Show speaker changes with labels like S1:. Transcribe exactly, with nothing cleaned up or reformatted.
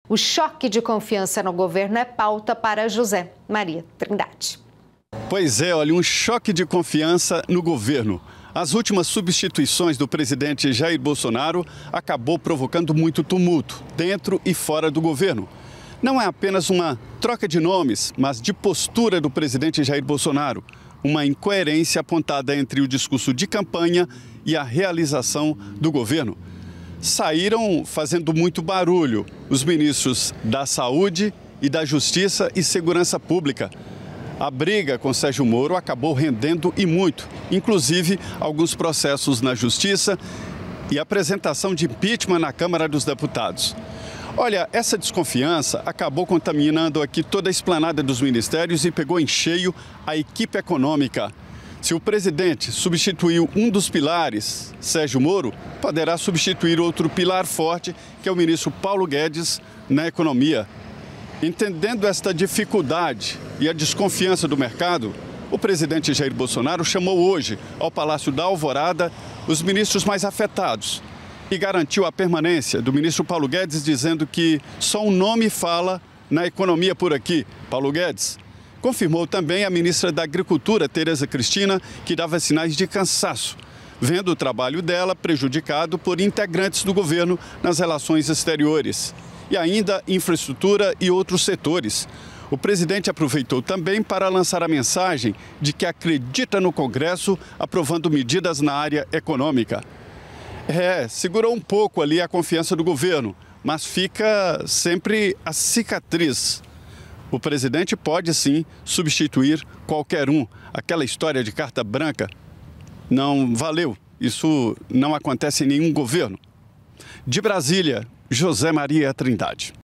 S1: O choque de confiança no governo é pauta para José Maria Trindade.
S2: Pois é, olha, um choque de confiança no governo. As últimas substituições do presidente Jair Bolsonaro acabou provocando muito tumulto dentro e fora do governo. Não é apenas uma troca de nomes, mas de postura do presidente Jair Bolsonaro. Uma incoerência apontada entre o discurso de campanha e a realização do governo. Saíram fazendo muito barulho os ministros da Saúde e da Justiça e Segurança Pública. A briga com Sérgio Moro acabou rendendo e muito, inclusive alguns processos na Justiça e apresentação de impeachment na Câmara dos Deputados. Olha, essa desconfiança acabou contaminando aqui toda a esplanada dos ministérios e pegou em cheio a equipe econômica. Se o presidente substituiu um dos pilares, Sérgio Moro, poderá substituir outro pilar forte, que é o ministro Paulo Guedes, na economia. Entendendo esta dificuldade e a desconfiança do mercado, o presidente Jair Bolsonaro chamou hoje ao Palácio da Alvorada os ministros mais afetados e garantiu a permanência do ministro Paulo Guedes, dizendo que só um nome fala na economia por aqui, Paulo Guedes. Confirmou também a ministra da Agricultura, Tereza Cristina, que dava sinais de cansaço, vendo o trabalho dela prejudicado por integrantes do governo nas relações exteriores. E ainda infraestrutura e outros setores. O presidente aproveitou também para lançar a mensagem de que acredita no Congresso aprovando medidas na área econômica. É, segurou um pouco ali a confiança do governo, mas fica sempre a cicatriz. O presidente pode sim substituir qualquer um. Aquela história de carta branca não valeu. Isso não acontece em nenhum governo. De Brasília, José Maria Trindade.